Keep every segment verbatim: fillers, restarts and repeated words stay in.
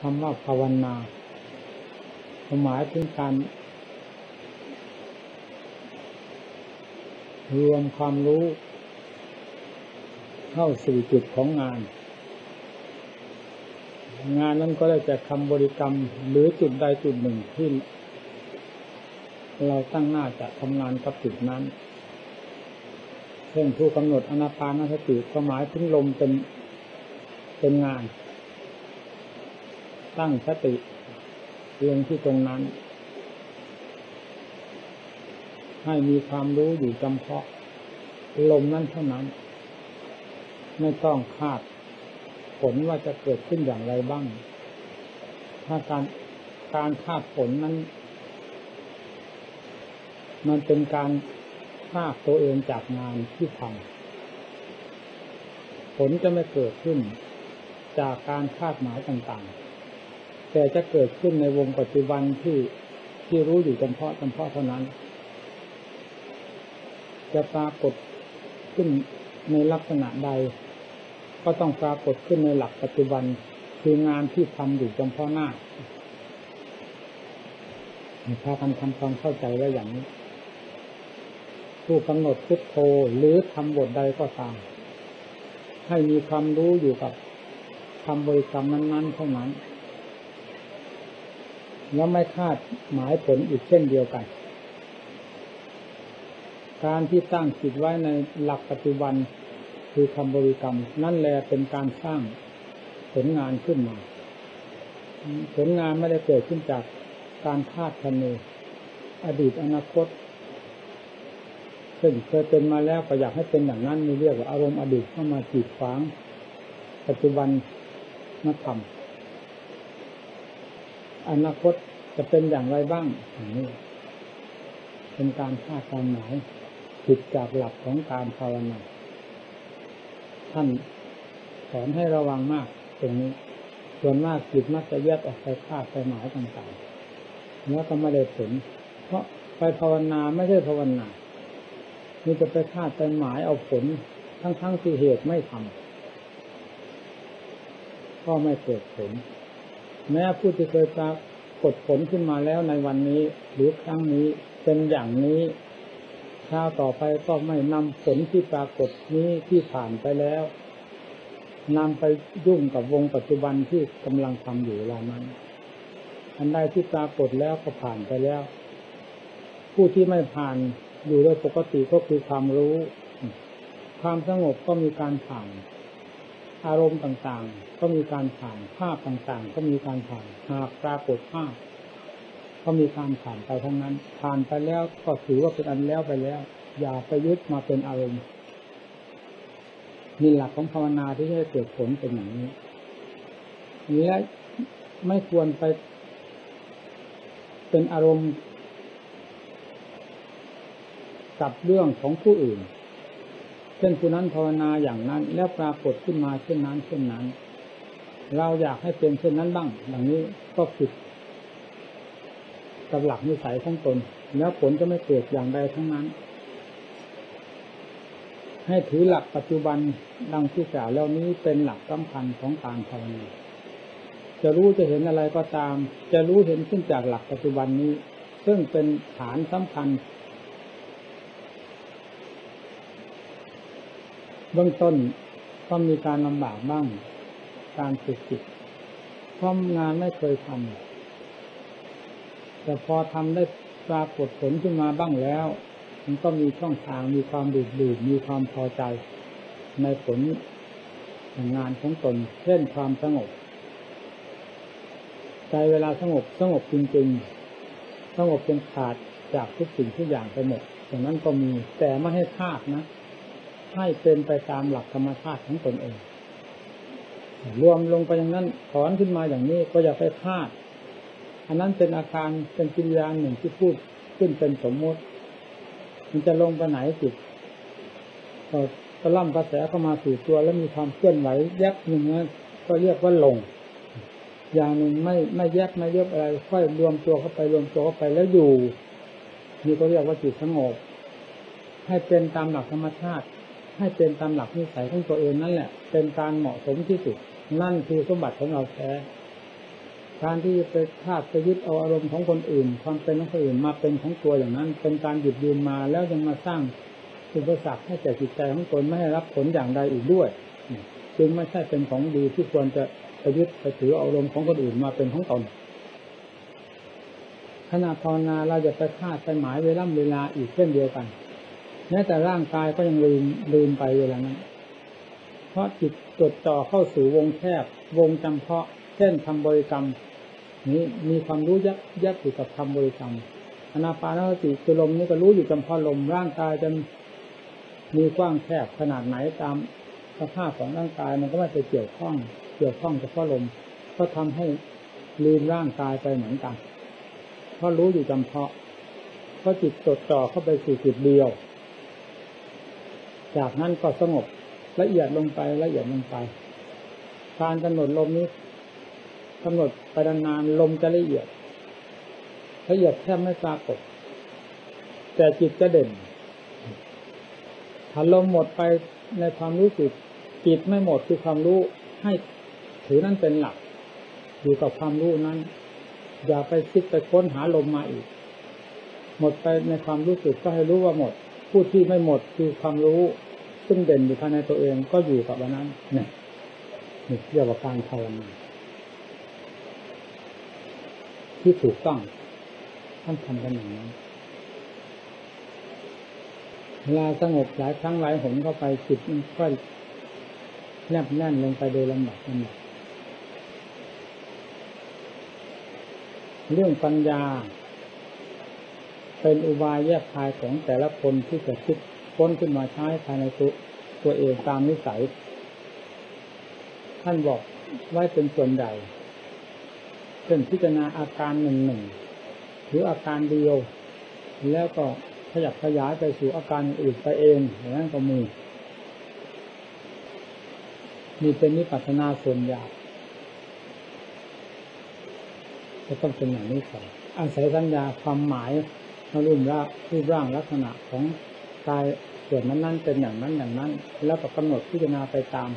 คำว่าภาวนาหมายถึงการรวมความรู้เข้าสู่จุดของงานงานนั้นก็ได้แต่คำบริกรรมหรือจุดใดจุดหนึ่งที่เราตั้งหน้าจะทำงานกับจุดนั้นเช่นผู้กำหนดอานาปานสติก็หมายถึงลมเป็นเป็นงานตั้งสติลงที่ตรงนั้นให้มีความรู้อยู่จำเพาะลมนั้นเท่านั้นไม่ต้องคาดผลว่าจะเกิดขึ้นอย่างไรบ้างถ้าการการคาดผลนั้นมันเป็นการพากตัวเองจากงานที่ทำผลจะไม่เกิดขึ้นจากการคาดหมายต่างๆแต่จะเกิดขึ้นในวงปัจจุบันที่ที่รู้อยู่เฉพาะเฉพาะเท่านั้นจะปรากฏขึ้นในลักษณะใดก็ต้องปรากฏขึ้นในหลักปัจจุบันคืองานที่ทำอยู่เฉพาะหน้าพากันทำความเข้าใจไว้อย่างนี้ผู้กำหนดพุทโธหรือทำบทใดก็ตามให้มีความรู้อยู่กับคำบริกรรมนั้นๆเท่านั้นแล้วไม่คาดหมายผลอีกเช่นเดียวกันการที่ตั้งจิตไว้ในหลักปัจจุบันคือคำบริกรรมนั่นแหละเป็นการสร้างผลงานขึ้นมาผลงานไม่ได้เกิดขึ้นจากการคาดคะเนอดีตอนาคตซึ่งเคยเป็นมาแล้วก็อยากให้เป็นอย่างนั้นนี่เรียกว่าอารมณ์อดีตเข้ามากีดขวางปัจจุบันนักธรรมอนาคตจะเป็นอย่างไรบ้างอย่างนี้เป็นการคาดการหมายผิดจากหลักของการภาวนาท่านสอนให้ระวังมากตรงนี้ส่วนมากจิตมักจะแยกออกไปคาดไปหมายต่างๆแล้วก็ไม่ได้ผลเพราะไปภาวนาไม่ใช่ภาวนานี่จะไปคาดไปหมายเอาผลทั้งๆที่เหตุไม่ทำก็ไม่เกิดผลแม้ผู้ที่เคยปรากฏผลขึ้นมาแล้วในวันนี้หรือครั้งนี้เป็นอย่างนี้คราวต่อไปก็ไม่นำผลที่ปรากฏนี้ที่ผ่านไปแล้วนำไปยุ่งกับวงปัจจุบันที่กำลังทำอยู่เวลานั้นอันใดที่ปรากฏแล้วก็ผ่านไปแล้วผู้ที่ไม่ผ่านอยู่โดยปกติก็คือความรู้ความสงบก็มีการผ่านอารมณ์ต่างๆก็มีการผ่านภาพต่างๆก็มีการผ่านหากปรากฏภาพก็มีการผ่านไปทั้งนั้นผ่านไปแล้วก็ถือว่าเป็นอันแล้วไปแล้วอย่าไปยึดมาเป็นอารมณ์นี่หลักของภาวนาที่ให้เกิดผลเป็นอย่างนี้และไม่ควรไปเป็นอารมณ์กับเรื่องของผู้อื่นเช่นผู้นั้นภาวนาอย่างนั้นแล้วปรากฏขึ้นมาเช่นนั้นเช่นนั้นเราอยากให้เป็นเช่นนั้นบ้างอย่างนี้ก็ผิดกับหลักนิสัยของตนแล้วผลจะไม่เกิดอย่างใดทั้งนั้นให้ถือหลักปัจจุบันดังที่กล่าวแล้วนี้เป็นหลักสำคัญของการภาวนาจะรู้จะเห็นอะไรก็ตามจะรู้เห็นขึ้นจากหลักปัจจุบันนี้ซึ่งเป็นฐานสำคัญเบื้องต้นก็มีการลำบากบ้างการฝึกจิตเพราะงานไม่เคยทำแต่พอทำได้ปรากฏผลขึ้นมาบ้างแล้วมันก็มีช่องทางมีความดื่มดื่มมีความพอใจในผลของงานของตนเช่นความสงบใจเวลาสงบสงบจริงๆสงบจนขาดจากทุกสิ่งทุกอย่างไปหมดอย่างนั้นก็มีแต่ไม่ให้พลาดนะให้เป็นไปตามหลักธรรมชาติของตนเองรวมลงไปอย่างนั้นถอนขึ้นมาอย่างนี้ก็อย่าไปพลาดอันนั้นเป็นอาการเป็นกิริยาหนึ่งที่พูดขึ้นเป็นสมมติมันจะลงไปไหนจิตก็กระล่ำกระแสเข้ามาสู่ตัวแล้วมีความเคลื่อนไหวแยกหนึ่งนั้นก็เรียกว่าลงอย่างหนึ่งไม่ไม่แยกไม่เยบอะไรค่อยรวมตัวเข้าไปรวมตัวเข้าไปแล้วอยู่นี่ก็เรียกว่าจิตสงบให้เป็นตามหลักธรรมชาติให้เป็นตามหลักนิสัยของตัวเองนั่นแหละเป็นการเหมาะสมที่สุดนั่นคือสมบัติของเราแท้การที่จะไปคาดไปยึดเอาอารมณ์ของคนอื่นความเป็นของคนอื่นมาเป็นของตัวอย่างนั้นเป็นการหยุดยืนมาแล้วยังมาสร้างอุปสรรคให้แก่จิตใจของตนไม่ให้รับผลอย่างใดอีกด้วยจึงไม่ใช่เป็นของดีที่ควรจะไปยึดไปถืออารมณ์ของคนอื่นมาเป็นของตนขณะภาวนาเราจะไปคาดไปหมายเวลาเวลาอีกเช่นเดียวกันแม้แต่ร่างกายก็ยังลืมลืมไปเวลานั้นเพราะจิตจดจ่อเข้าสู่วงแคบวงจำเพาะเช่นทำบริกรรมนี้มีความรู้ยับยับอยู่กับทำบริกรรมอานาปานสติคือลมนี่ก็รู้อยู่จำเพาะลมร่างกายจะมีกว้างแคบขนาดไหนตามสภาพของร่างกายมันก็ไม่ไปเกี่ยวข้องเกี่ยวข้องเฉพาะลมก็ทำให้ลืมร่างกายไปเหมือนกันเพราะรู้อยู่จำเพาะเพราะจิตจดจ่อเข้าไปสู่จุดเดียวจากนั้นก็สงบละเอียดลงไปละเอียดลงไปการกำหนดลมนี้กำหนดไปนานๆลมจะละเอียดละเอียดแทบไม่ปรากฏแต่จิตจะเด่นถ้าลมหมดไปในความรู้สึกจิตไม่หมดคือความรู้ให้ถือนั่นเป็นหลักอยู่กับความรู้นั้นอย่าไปคิดไปค้นหาลมมาอีกหมดไปในความรู้สึกก็ให้รู้ว่าหมดผู้ที่ไม่หมดคือความรู้ซึ่งเด่นอยู่ภายในตัวเองก็อยู่กับวันนั้นเนี่ยนี่เรียกว่าการภาวนาที่ถูกต้องท่านทำกันอย่างนั้นเวลาสงบหลายครั้งหลายหนเข้าไปจิตมันก็แนบแน่นลงไปโดยลำดับลำดับเรื่องปัญญาเป็นอุบายแยกคายของแต่ละคนที่จะคิดค้นขึ้นมาใช้ภายในตัวตัวเองตามนิสัยท่านบอกไว้เป็นส่วนใหญ่เช่นพิจารณาอาการหนึ่งหนึ่งหรืออาการเดียวแล้วก็ขยับขยายไปสู่อาการอื่นไปเองอย่างนั้นก็มีมีเป็นวิปัสสนาส่วนใหญ่ก็ต้องเป็นอย่างนี้ก่อนอาศัยสัญญาความหมายมารูปร่างรูปร่างลักษณะของกายส่วนนั้นๆเป็นอย่างนั้นอย่างนั้นแล้วก็กำหนดพิจารณาไปตาม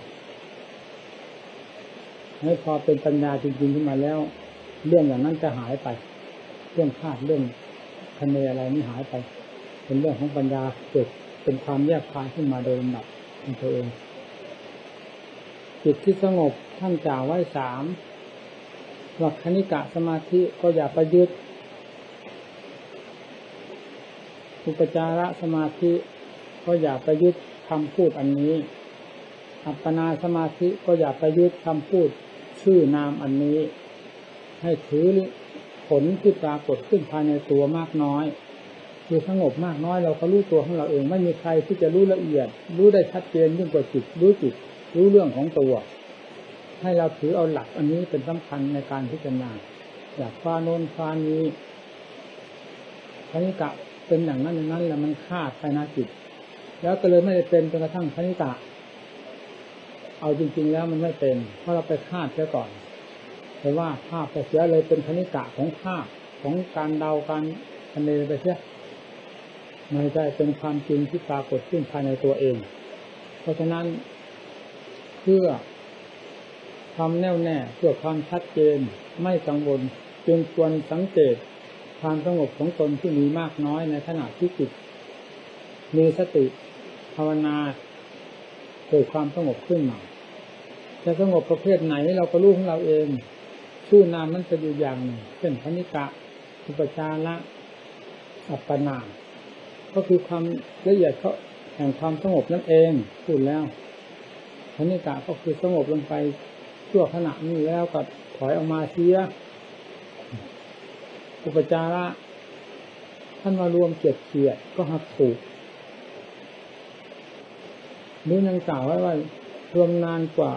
ให้พอเป็นปัญญาจริงๆขึ้นมาแล้วเรื่องอย่างนั้นจะหายไปเรื่องคาดเรื่องคะเนอะไรนี่หายไปเป็นเรื่องของปัญญาเกิดเป็นความแยกคายขึ้นมาโดยลำดับของตัวเองจิตที่สงบท่านกล่าวไว้สามหลักคณิกะสมาธิก็อย่าไปยึดอุปจารสมาธิก็อย่าไปยึดคำพูดอันนี้อัปปนาสมาธิก็อย่าไปยึดคำพูดชื่อนามอันนี้ให้ถือผลที่ปรากฏขึ้นภายในตัวมากน้อยคือสงบมากน้อยเราก็รู้ตัวของเราเองไม่มีใครที่จะรู้ละเอียดรู้ได้ชัดเจนยิ่งกว่าจิตรู้จิตรู้เรื่องของตัวให้เราถือเอาหลักอันนี้เป็นสำคัญในการพิจารณาอยากฟ้าโน้นฟ้านี้คณิกะเป็นอย่างนั้นอย่างนั้นแล้วมันฆ่าภายในจิตแล้วก็เลยไม่ได้เป็นจนกระทั่งคณิกะเอาจริงๆแล้วมันไม่เป็นเพราะเราไปคาดเสียก่อนแต่ว่าภาพไปเสียเลยเป็นคณิกะของภาพของการเดาการคะเนไปเสียไม่ใช่เป็นความจริงที่ปรากฏขึ้นภายในตัวเองเพราะฉะนั้นเพื่อความแน่วแน่เพื่อความชัดเจนไม่กังวลจึงควรสังเกตความสงบของตนที่มีมากน้อยในขณะที่จิตมีสติภาวนาเกิดความสงบขึ้นมาจะสงบประเภทไหนเราก็รู้ของเราเองชื่อนามนั้นจะอยู่อย่างหนึ่งเช่นคณิกะอุปจาระอัปปนาก็คือความละเอียดเขาแห่งความสงบนั่นเองพูดแล้วคณิกะก็คือสงบลงไปชั่วขณะนี้แล้วก็ถอยออกมาเสียอุปจาระท่านมารวมเกียรติเกียรติก็หักถูกนี่ยังกล่าวไว้ว่ารวมนานกว่า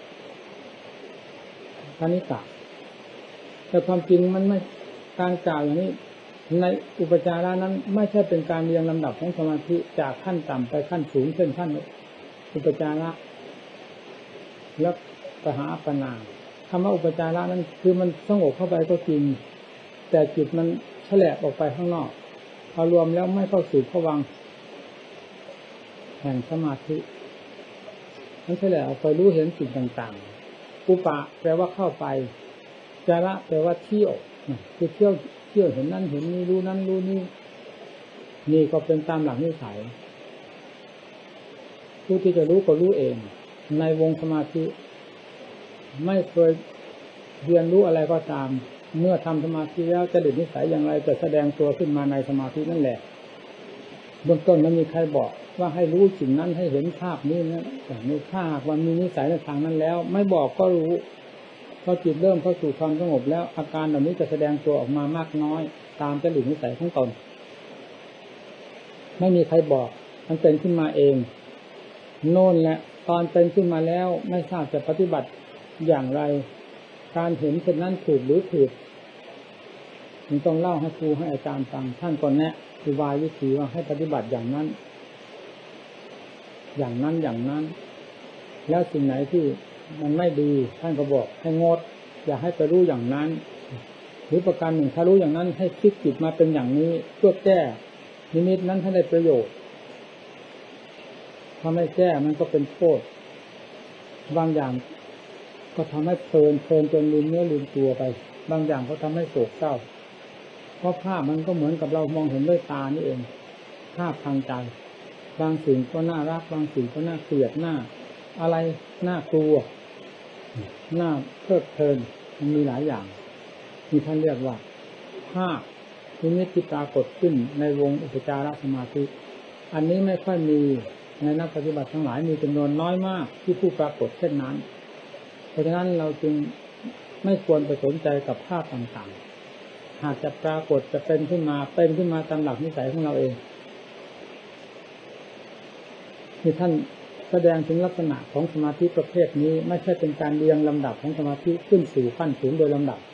คณิกะแต่ความจริงมันไม่การกล่าวอย่างนี้ในอุปจาระนั้นไม่ใช่เป็นการเรียงลำดับของสมาธิจากขั้นต่ำไปขั้นสูงเช่นขั้นอุปจาระแล้วไปหาอัปปนาคำว่าอุปจาระนั้นคือมันสงบเข้าไปก็จริงแต่จิตมันแฉลบออกไปข้างนอกพอรวมแล้วไม่เข้าสู่ภวังค์แห่งสมาธิมันแฉลบออกไปรู้เห็นสิ่งต่างๆอุปะแปลว่าเข้าไปจาระแปลว่าเที่ยวคือเที่ยวเที่ยวเห็นนั่นเห็นนี่รู้นั่นรู้นี่นี่ก็เป็นตามหลักนิสัยผู้ที่จะรู้ก็รู้เองในวงสมาธิไม่เคยเรียนรู้อะไรก็ตามเมื่อทำสมาธิแล้วจริตนิสัยอย่างไรจะแสดงตัวขึ้นมาในสมาธินั่นแหละเบื้องต้นไม่มีใครบอกว่าให้รู้สิ่งนั้นให้เห็นภาพนี้นะอย่างนี้ถ้าหากว่ามีนิสัยในทางนั้นแล้วไม่บอกก็รู้พอจิตเริ่มเข้าสู่ความสงบแล้วอาการเหล่านี้จะแสดงตัวออกมามากน้อยตามจริตนิสัยของตนไม่มีใครบอกมันเป็นขึ้นมาเองโน่นแหละตอนเป็นขึ้นมาแล้วไม่ทราบจะปฏิบัติอย่างไรการเห็นเช่นนั้นถูกหรือผิดมันต้องเล่าให้ครูให้อาจารย์ฟังท่านก็แนะอุบายวิธีว่าให้ปฏิบัติอย่างนั้นอย่างนั้นอย่างนั้นแล้วสิ่งไหนที่มันไม่ดีท่านก็บอกให้งดอย่าให้ไปรู้อย่างนั้นหรือประการหนึ่งถ้ารู้อย่างนั้นให้พลิกจิตมาเป็นอย่างนี้เพื่อแก้นิมิตนั้นให้ได้ประโยชน์ถ้าไม่แก้มันก็เป็นโทษบางอย่างก็ทำให้เพลินเพลินจนลืมเนื้อลืมตัวไปบางอย่างก็ทำให้โศกเศร้าเพราะภาพมันก็เหมือนกับเรามองเห็นด้วยตานี่เองภาพทางใจบางสิ่งก็น่ารักบางสิ่งก็น่าเกลียดหน้าอะไรน่ากลัวน่าเพลิดเพลินมันมีหลายอย่างที่ท่านเรียกว่าภาพนิมิตที่ปรากฏขึ้นในวงอุปจารสมาธิอันนี้ไม่ค่อยมีในนักปฏิบัติทั้งหลายมีจำนวนน้อยมากที่ผู้ปรากฏเช่นนั้นเพราะฉะนั้นเราจึงไม่ควรไปสนใจกับภาพต่างๆหากจะปรากฏจะเป็นขึ้นมาเป็นขึ้นมาตามหลักนิสัยของเราเองที่ท่านแสดงถึงลักษณะของสมาธิประเภทนี้ไม่ใช่เป็นการเรียงลำดับของสมาธิขึ้นสู่ขั้นสูงโดยลำดับ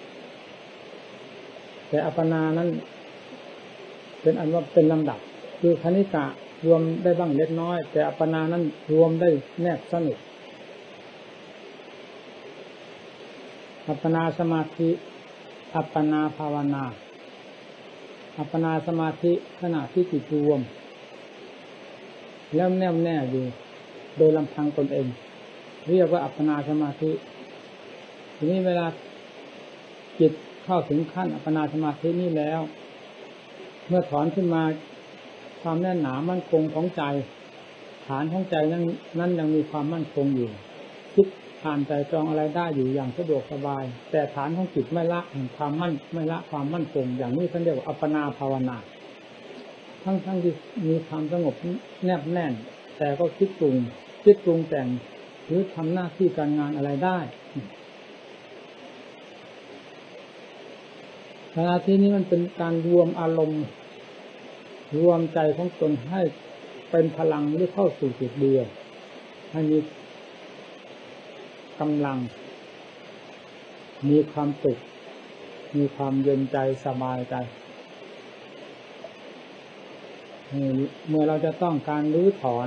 แต่อัปปนานั้นเป็นอันว่าเป็นลำดับคือคณิกะรวมได้บ้างเล็กน้อยแต่อัปปนานั้นรวมได้แนบสนิทอัปปนาสมาธิอัปปนาภาวนาอัปปนาสมาธิขณะที่จิตรวมแล้วแน่วแน่อยู่โดยลำพังตนเองเรียกว่าอัปปนาสมาธิทีนี้เวลาจิตเข้าถึงขั้นอัปปนาสมาธินี้แล้วเมื่อถอนขึ้นมาความแน่นหนามั่นคงของใจฐานของใจนั้นนั้นยังมีความมั่นคงอยู่คิดผ่านใจจองอะไรได้อยู่อย่างสะดวกสบายแต่ฐานของจิตไม่ละแห่งความมั่นไม่ละความมั่นคงอย่างนี้ท่านเรียกว่าอัปปนาภาวนาทั้งทั้งที่มีความสงบแนบแน่นแต่ก็คิดปรุงคิดปรุงแต่งหรือทำหน้าที่การงานอะไรได้สมาธินี้มันเป็นการรวมอารมณ์รวมใจของตนให้เป็นพลังหรือเข้าสู่จุดเดียวให้มีกำลังมีความสุขมีความเย็นใจสบายใจเมื่อเราจะต้องการรื้อถอน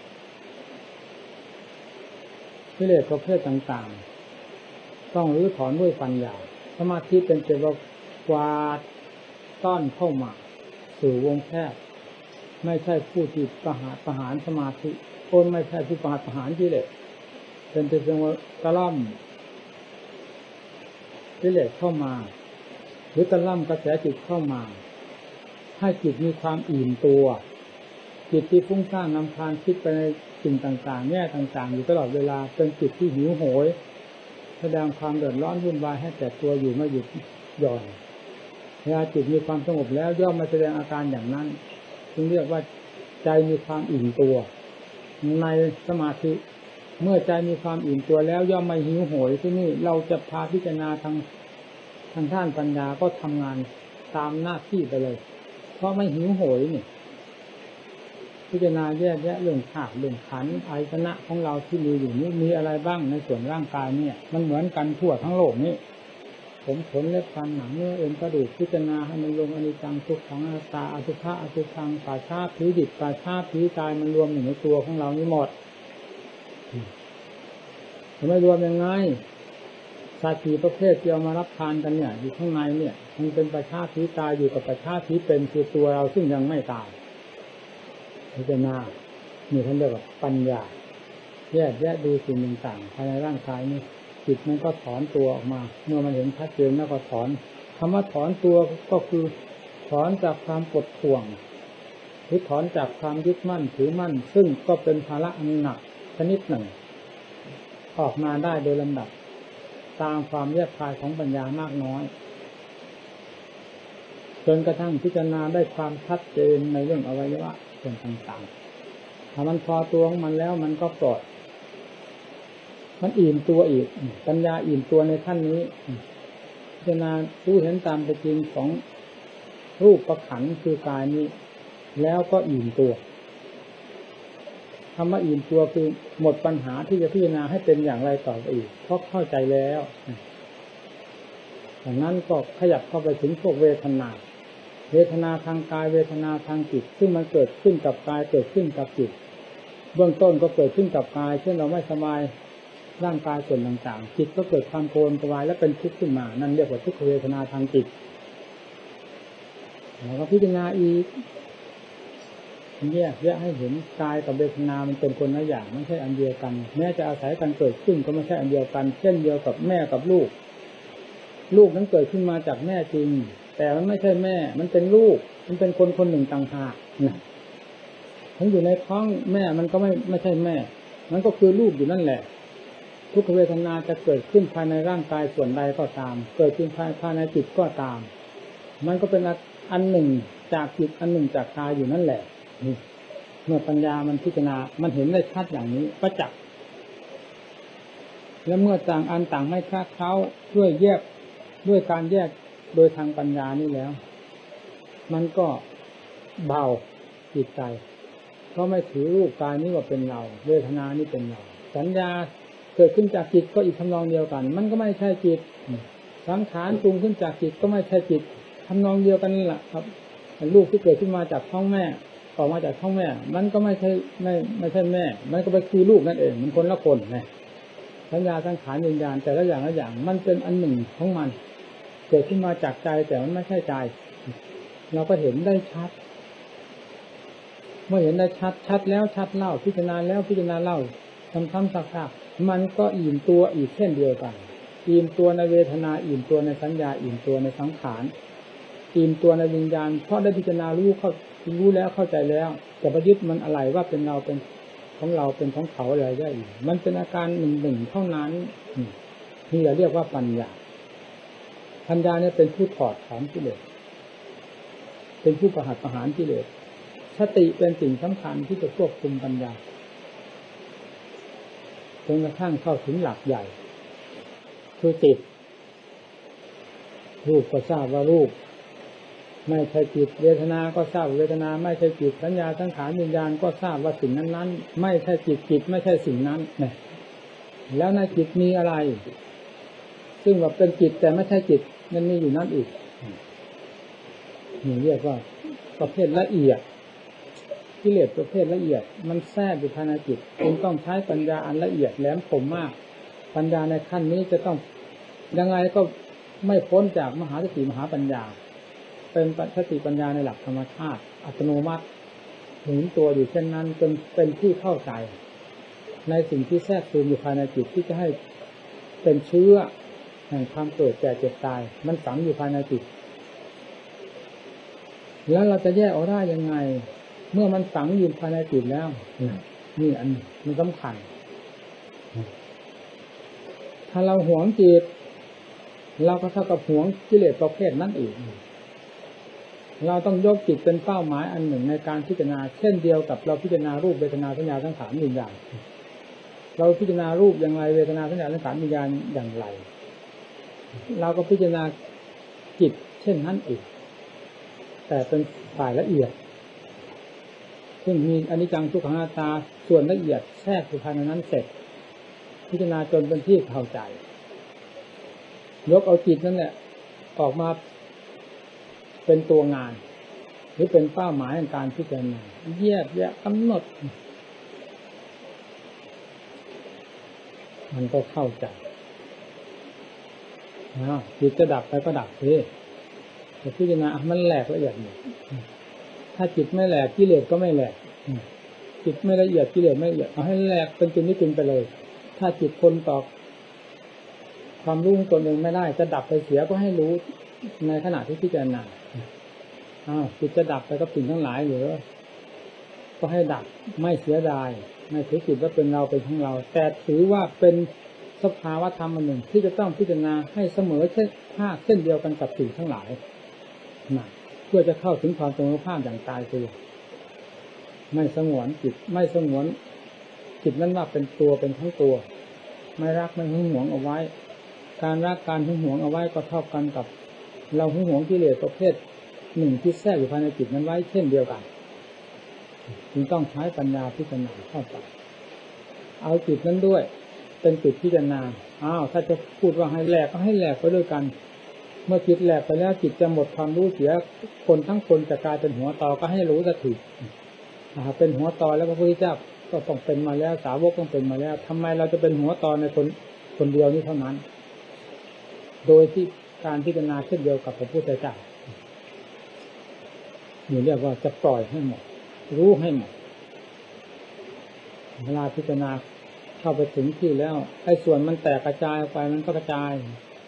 กิเลสประเภทต่างๆต้องรื้อถอนด้วยปัญญาสมาธิเป็นเจตว่ากวาดต้อนเข้ามาสู่วงแคบไม่ใช่ผู้ที่ประหารประหารสมาธิคนไม่ใช่ผู้ประหารประหารกิเลสเป็นแต่เพียงว่ากระล่ำกิเลสเข้ามาหรือกระล่ำกระแสจิตเข้ามาให้จิตมีความอิ่มตัวจิตที่ฟุ้งซ่านนำพาคิดไปในสิ่งต่างๆแง่ต่างๆอยู่ตลอดเวลาเป็นจิตที่หิวโหยแสดงความเดือดร้อนวุ่นวายให้แต่ตัวอยู่ไม่หยุดหย่อนเวลาจิตมีความสงบแล้วย่อมมาแสดงอาการอย่างนั้นจึงเรียกว่าใจมีความอิ่มตัวในสมาธิเมื่อใจมีความอิ่มตัวแล้วย่อมไม่หิวโหยที่นี่เราจะพาพิจารณาทางทางด้านปัญญาก็ทำงานตามหน้าที่ไปเลยเพราะไม่หิวโหยนี่พิจารณาแยกแยะเรื่องธาตุเรื่องขันธ์อายตนะของเราที่มีอยู่นี้มีอะไรบ้างในส่วนร่างกายเนี่ยมันเหมือนกันทั่วทั้งโลกนี้ผมขนเล็บฟันหนังเนื้อเอ็นกระดูกพิจารณาให้มันรวมอนิจจังทุกขังอนัตตาอสุภะอสุภังป่าช้าผีดิบป่าช้าผีตายมันรวมอยู่ในตัวของเรานี่หมดจะไม่รวมยังไงชาติประเภทที่เอามารับทานกันเนี่ยอยู่ข้างในเนี่ยมันเป็นป่าช้าผีตายอยู่กับป่าช้าผีเป็นคือตัวเราซึ่งยังไม่ตายพิจารณามีท่านเรียกว่าปัญญาแยกแยะดูสิ่งต่างๆภายในร่างกายนี้จิตมันก็ถอนตัวออกมาเมื่อมันเห็นชัดเจนแล้วก็ถอนคำว่าถอนตัวก็คือถอนจากความกดข่วงหรือถอนจากความยึดมั่นถือมั่นซึ่งก็เป็นภาระอันหนักชนิดหนึ่งออกมาได้โดยลำดับตามความแยบคายของปัญญามากน้อยจนกระทั่งพิจารณาได้ความชัดเจนในเรื่องอวัยวะส่วนต่างๆถ้ามันพอตัวของมันแล้วมันก็ปลอดมันอิ่มตัวอีกปัญญาอิ่มตัวในขั้นนี้พิจารณารู้เห็นตามเป็นจริงของรูปประขันคือกายนี้แล้วก็อิ่มตัวคำว่าอิ่มตัวคือหมดปัญหาที่จะพิจารณาให้เป็นอย่างไรต่อไปอีกเพราะเข้าใจแล้วดังนั้นก็ขยับเข้าไปถึงพวกเวทนาเวทนาทางกายเวทนาทางจิตซึ่งมันเกิดขึ้นกับกายเกิดขึ้นกับจิตเบื้องต้นก็เกิดขึ้นกับกายเช่นเราไม่สบายร่างกายส่วนต่างๆจิตก็เกิดความโกรธกวายและเป็นทุกข์ขึ้นมานั่นเรียกว่าทุกขเวทนาทางจิตแล้วก็พิจารณาอีกแยกแยะให้เห็นกายกับเวทนามันเป็นคนละอย่างไม่ใช่อันเดียวกันแม้จะอาศัยกันเกิดขึ้นก็ไม่ใช่อันเดียวกันเช่นเดียวกับแม่กับลูกลูกนั้นเกิดขึ้นมาจากแม่จริงแต่มันไม่ใช่แม่มันเป็นลูกมันเป็นคนคนหนึ่งต่างหากนะทั้งอยู่ในท้องแม่มันก็ไม่ไม่ใช่แม่มันก็คือลูกอยู่นั่นแหละทุกขเวทนาจะเกิดขึ้นภายในร่างกายส่วนใดก็ตามเกิดขึ้นภายภายในจิตก็ตามมันก็เป็นอันหนึ่งจากจิตอันหนึ่งจากกายอยู่นั่นแหละเมื่อปัญญามันพิจารณามันเห็นได้ชัดอย่างนี้ประจักษ์และเมื่อต่างอันต่างไม่คลาดเคล้าด้วยแยกด้วยการแยกโดยทางปัญญานี่แล้วมันก็เบาจิตใจเพราะไม่ถือรูปกายนี้ว่าเป็นเราเวทนานี่เป็นเราสัญญาเกิดขึ้นจากจิตก็อีกทำนองเดียวกันมันก็ไม่ใช่จิตสังขารปรุงขึ้นจากจิตก็ไม่ใช่จิตทำนองเดียวกันนั่นแหละครับลูกที่เกิดขึ้นมาจากท้องแม่ออกมาจากท้องแม่มันก็ไม่ใช่ไม่ไม่ใช่แม่มันก็ไปคือลูกนั่นเองมันคนละคนนะสัญญาสังขารวิญญาณแต่ละอย่างละอย่างมันเป็นอันหนึ่งของมันเกิดขึ้นมาจากใจแต่มันไม่ใช่ใจเราก็เห็นได้ชัดเมื่อเห็นได้ชัดชัดแล้วชัดเล่าพิจารณาแล้วพิจารณาเล่าซ้ำๆซักๆมันก็อิ่มตัวอีกเช่นเดียวกันอิ่มตัวในเวทนาอิ่มตัวในสัญญาอิ่มตัวในสังขารอิ่มตัวในวิญญาณเพราะได้พิจารณารู้เข้ารู้แล้วเข้าใจแล้วจะประยึดมันอะไรว่าเป็นเราเป็นของเราเป็นของเขาอะไรได้อีกมันเป็นอาการหนึ่งหนึ่งเท่านั้นนี่เราเรียกว่าปัญญาปัญญาเนี่ยเป็นผู้ถอดถอนกิเลสเป็นผู้ประหัตประหารกิเลสสติเป็นสิ่งสำคัญที่จะควบคุมปัญญาจนกระทั่งเข้าถึงหลักใหญ่คือจิตรูปก็ทราบว่ารูปไม่ใช่จิตเวทนาก็ทราบเวทนาไม่ใช่จิตสัญญาสังขารวิญญาณก็ทราบว่าสิ่งนั้นๆไม่ใช่จิตจิตไม่ใช่สิ่งนั้นเนี่ยแล้วในจิตมีอะไรซึ่งว่าเป็นจิตแต่ไม่ใช่จิตมันมีอยู่นั่นอีกนี่เรียกว่าประเภทละเอียดกิเลสประเภทละเอียดมันแทรกอยู่ภายในจิตจึงต้องใช้ปัญญาอันละเอียดแหลมคมมากปัญญาในขั้นนี้จะต้องยังไงก็ไม่พ้นจากมหาสติมหาปัญญาเป็นสติปัญญาในหลักธรรมชาติอัตโนมัติหมุนตัวอยู่เช่นนั้นจนเป็นที่เข้าใจในสิ่งที่แทรกซึมอยู่ภายในจิตที่จะให้เป็นเชื้อแห่งความเกิดแก่เจ็บตายมันฝังอยู่ภายในจิตแล้วเราจะแยกออกได้ยังไงเมื่อมันฝังอยู่ภายในจิตแล้วนี่อันมันสำคัญถ้าเราหวงจิตเราก็เท่ากับหวงกิเลสประเภทนั้นอีกเราต้องยกจิตเป็นเป้าหมายอันหนึ่งในการพิจารณาเช่นเดียวกับเราพิจารณารูปเวทนาสัญญาสังขารวิญญาณเราพิจารณารูปอย่างไรเวทนาสัญญาสังขารวิญญาณอย่างไรเราก็พิจารณาจิตเช่นนั้นอีกแต่เป็นฝ่ายละเอียดซึ่งมีอนิจจังทุกขังอนัตตาส่วนละเอียดแทรกอยู่ภายในนั้นเสร็จพิจารณาจนเป็นที่เข้าใจยกเอาจิตนั่นแหละออกมาเป็นตัวงานหรือเป็นเป้าหมายในการพิจารณาแยกแยะกำหนดมันก็เข้าใจนะจิตจะดับไปก็ดับสิแต่พิจารณามันแหลกละเอียดหมดถ้าจิตไม่แหลกกิเลสก็ไม่แหลกจิตไม่ละเอียดกิเลสไม่ละเอียดเอาให้แหลกเป็นจุดนี้จุดไปเลยถ้าจิตคนต่อความรู้ของตนเองไม่ได้จะดับไปเสียก็ให้รู้ในขณะที่พิจารณาอ้าวจิตจะดับไปกับสิ่งทั้งหลายหรือก็ให้ดับไม่เสียดายไม่ถือจิตว่าเป็นเราเป็นของเราแต่ถือว่าเป็นสภาวะธรรมอันหนึ่งที่จะต้องพิจารณาให้เสมอเช่นภาคเช่นเดียวกันกับสิ่งทั้งหลายนะเพื่อจะเข้าถึงความตรงภาพอย่างตายตัวไม่สงวนจิตไม่สงวนจิตนั้นว่าเป็นตัวเป็นทั้งตัวไม่รักไม่หึงหวงเอาไว้การรักการหึงหวงเอาไว้ก็เท่ากันกับเราหึงหวงกิเลสประเภทหนึ่งที่แทรกอยู่ภายในจิตนั้นไว้เช่นเดียวกันจึงต้องใช้ปัญญาพิจารณาเข้าไปเอาจิตนั้นด้วยเป็นจิตพิจารณาอ้าวถ้าจะพูดว่าให้แหลกก็ให้แหลกไปด้วยกันเมื่อจิตแหลกไปแล้วจิตจะหมดความรู้เสียคนทั้งคนจะกลายเป็นหัวตอก็ให้รู้สักทีเป็นหัวตอแล้วพระพุทธเจ้าก็ต้องเป็นมาแล้วสาวกต้องเป็นมาแล้วทำไมเราจะเป็นหัวตอในคนคนเดียวนี้เท่านั้นโดยที่การพิจารณาเช่นเดียวกับพระพุทธเจ้านี่เรียกว่าจะปล่อยให้หมดรู้ให้หมดเวลาพิจารณาเข้าไปถึงที่แล้วไอ้ส่วนมันแตกกระจายออกไปมันก็กระจาย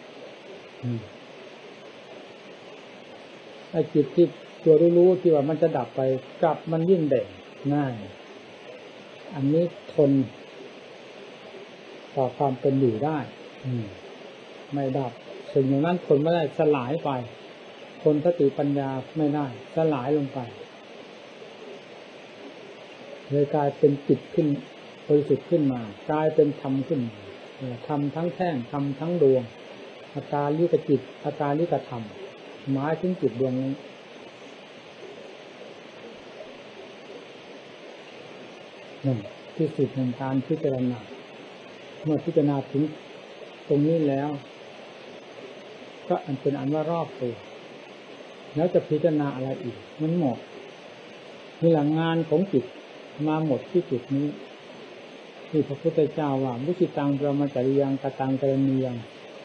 ไอ้จิตที่ตัวรู้ๆที่ว่ามันจะดับไปกลับมันยิ่งเด่นง่ายอันนี้ทนต่อความเป็นอยู่ได้ไม่ดับสิ่งอย่างนั้นทนไม่ได้สลายไปทนสติปัญญาไม่ได้สลายลงไปเลยกลายเป็นจิตขึ้นบริสุทธิ์ขึ้นมากลายเป็นธรรมขึ้นธรรมทั้งแท่งธรรมทั้งดวงอาการลิกจิตอาการลิกธรรมหมายถึงจิตดวงนี้นั่นที่สุดแห่งการพิจารณาเมื่อพิจารณาถึงตรงนี้แล้วก็อันเป็นอันว่ารอบตัวแล้วจะพิจารณาอะไรอีกมันหมดนี่แหละงานของจิตมาหมดที่จุดนี้ที่พระพุทธเจ้าว่ามุสิตังประมาจาริยังกตังกรณียัง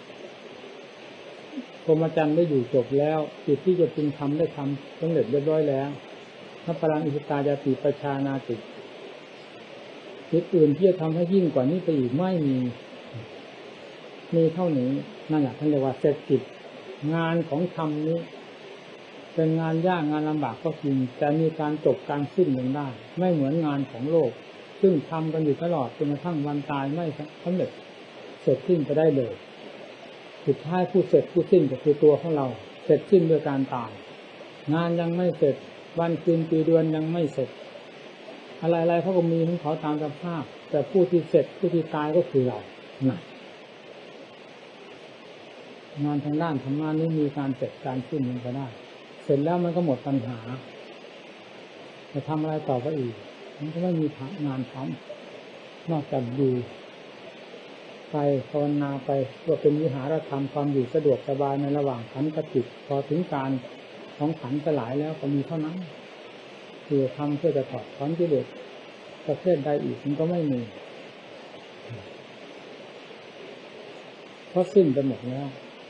พรหมจรรย์ได้อยู่จบแล้วจิตที่จะพึงทำได้ทำสำเร็จเรียบร้อยแล้วพระปรังอิสตายาติประชานาติจิตอื่นที่จะทำให้ยิ่งกว่านี้ไปอีกไม่มีมีเท่านี้นั่นแหละท่านเรียกว่าเสร็จกิจงานของธรรมนี้เป็นงานยากงานลำบากก็จริงแต่มีการจบการสิ้นลงได้ไม่เหมือนงานของโลกซึ่งทำกันอยู่ตลอดจนกระทั่งวันตายไม่สำเร็จเสร็จสิ้นไปได้เลยสุดท้ายผู้เสร็จผู้สิ้นก็คือตัวของเราเสร็จสิ้นด้วยการตายงานยังไม่เสร็จวันคืนปีเดือนยังไม่เสร็จอะไรๆเขาก็มีของเขาตามสภาพแต่ผู้ที่เสร็จผู้ที่ตายก็คือเรานะงานทางด้านธรรมะนี้มีการเสร็จการสิ้นลงไปได้เสร็จแล้วมันก็หมดปัญหาจะทำอะไรต่อไปอีกมันก็ไม่มีงานทำนอกจากอยู่ไปภาวนาไปเพื่อเป็นวิหารธรรมความอยู่สะดวกสบายในระหว่างขันธ์กับจิตพอถึงการของขันธ์สลายแล้วก็มีเท่านั้นคือทำเพื่อจะถอดถอนกิเลสประเภทใดอีกมันก็ไม่มีเพราะสิ้นไปหมดแล้ว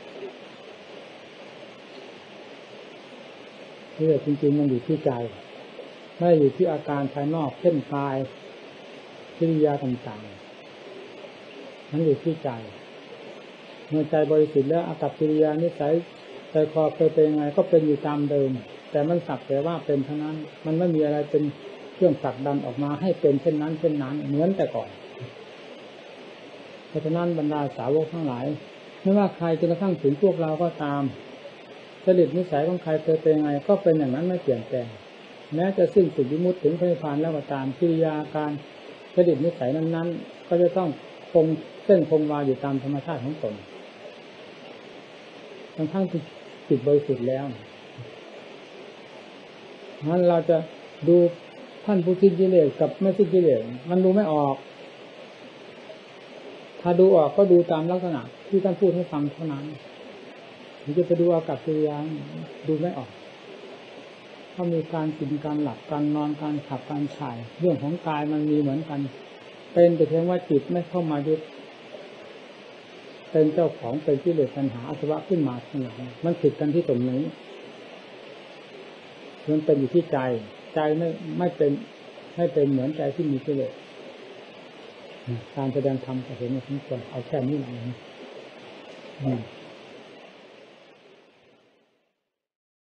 กิเลสจริงๆมันอยู่ที่ใจไม่อยู่ที่อาการภายนอกเช่นกายกิริยาต่างๆมันอยู่ที่ใจเมื่อใจบริสุทธิ์แล้วอากับกิริยานิสัยใจคอเคยเป็นยังไงก็เป็นอยู่ตามเดิมแต่มันสักแต่ว่าเป็นเท่านั้นมันไม่มีอะไรเป็นเครื่องผลักดันออกมาให้เป็นเช่นนั้นเช่นนั้นเหมือนแต่ก่อนเพราะฉะนั้นบรรดาสาวกทั้งหลายไม่ว่าใครจนกระทั่งถึงพวกเราก็ตามจริตนิสัยของใครเคยเป็นยังไงก็เป็นอย่างนั้นไม่เปลี่ยนแปลงแม้จะสิ้นสุดวิมุตติถึงพระนิพพานแล้วก็ตามกิริยาการจริตนิสัยนั้นๆก็จะต้องคงเส้นคงวาอยู่ตามธรรมชาติของตนทั้งทั้งที่จิตบริสุทธิ์แล้วงั้นเราจะดูท่านผู้สิ้นกิเลสกับไม่สิ้นกิเลสมันดูไม่ออกถ้าดูออกก็ดูตามลักษณะที่ท่านพูดให้ฟังเท่านั้นหรือจะไปดูอากับกิริยาดูไม่ออกถ้ามีการกินการหลับการนอนการขับการถ่ายเรื่องของกายมันมีเหมือนกันเป็นแต่เพียงว่าจิตไม่เข้ามายึดเป็นเจ้าของเป็นกิเลสตัณหาอาสวะขึ้นมาข้างหลังมันผิดกันที่ตรงนี้มันเป็นอยู่ที่ใจใจไม่ไม่เป็นให้เป็นเหมือนใจที่มีกิเลสการแสดงธรรมก็เห็นว่าทุกคนเอาแค่นี้แหละอืม